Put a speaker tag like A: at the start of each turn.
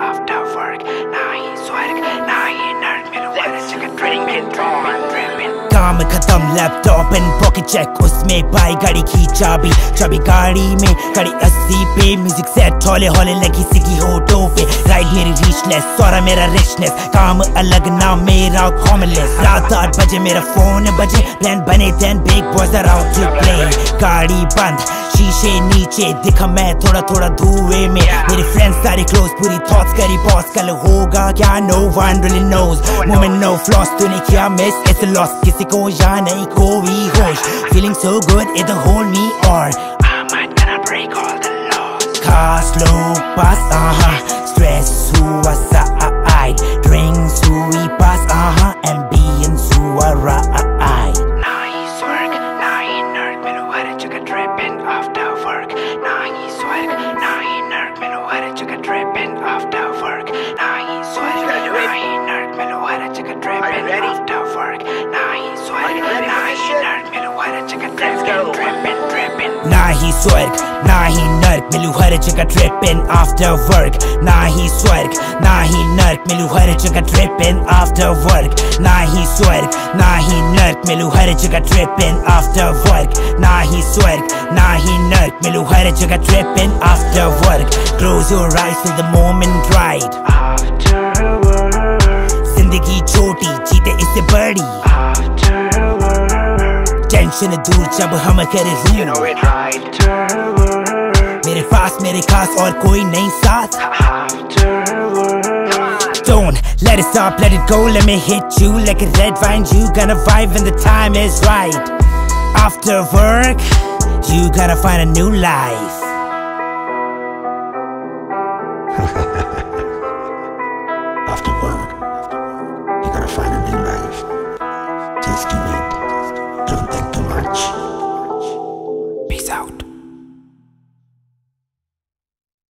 A: after work. Nahi swarg, nahi nerd, mero wala jagah drippin'. काम खत्म laptop and pocket check उसमें पाई गाड़ी की चाबी गाड़ी में गाड़ी 80 पे म्यूजिक सेट हौले हौले लगी सिगी होठों पे राइड मेरी रीचलेस सारा मेरा रिचनेस काम अलग ना मेरा कॉमनलेस रात 8 बजे मेरा फोन बजे प्लान बने 10 big boys are out to play गाड़ी बंद शीशे नीचे दिखा मैं थोड़ा थोड़ा धुएं में मेरे फ्रेंड्स सारे क्लोज पूरी थॉट्स करी बॉस कल होगा क्या no one really knows moment no floss तूने क्या मिस इट्स अ लॉस किसी को या नहीं कोई होश feeling so good it hold me or I might gonna break all the laws cars slow pass stress suicide drinks hui pass ambience right nahi swarg nahi nerd mero har jagah drippin' after work nahi swarg nahi nerd mero har jagah drippin' after work nahi swarg nahi nerd mero har jagah drippin' after work nahi swarg nahi nerd mero har jagah drippin' nahi swarg nahi nerd mero har jagah drippin' after work nahi swarg nahi nerd mero har jagah drippin' after work nahi swarg nahi nerd mero har jagah drippin' after work nahi swarg nahi nerd mero har jagah drippin' after work close your eyes feel the moment right after work zindagi choti jeete isse badi after work tension दूर जब हम करे room you know it after work मेरे पास मेरे खास और कोई नहीं साथ after work don't let it stop let it go let me hit you like a red wine you gonna vibe when the time is right after work you gotta find a new life